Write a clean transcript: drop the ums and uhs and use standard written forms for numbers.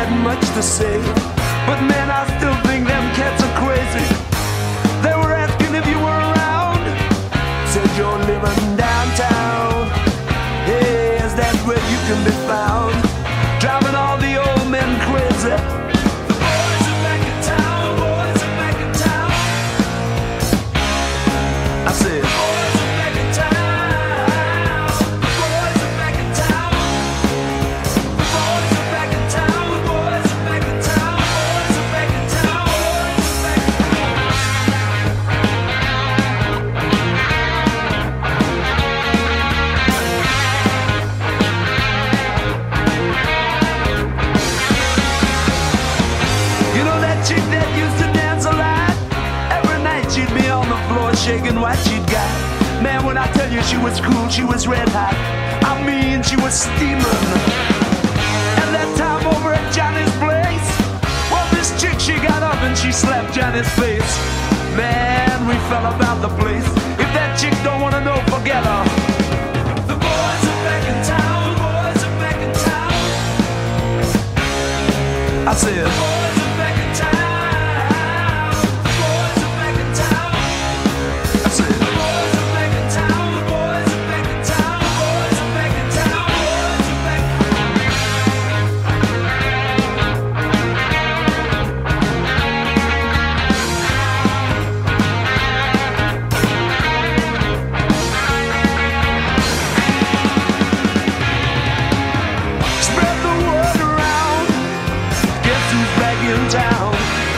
had much to say, but man, I still think them cats are crazy. They were asking if you were around, said you're living downtown. Hey, is that where you can be found? Driving all the old men crazy. The boys are back in town, boys are back in town. I said, boys are back in town, boys are back in town. The boys are back in town, boys are back in town, boys are back in town, boys are back in You know that chick that used to dance a lot? Every night she'd be on the floor shaking what she'd got. Man, when I tell you she was cool, she was red hot. I mean, she was steaming. And that time over at Johnny's place, well, this chick, she got up and she slapped Johnny's face. Man, we fell about the place. If that chick don't wanna know, forget her. The boys are back in town, boys are back in town. I said, boys are back in town, boys are back in town. I said, boys are back in town, boys are back in town, boys are back in town, boys are back in Spread the word around. Guess who's back in town?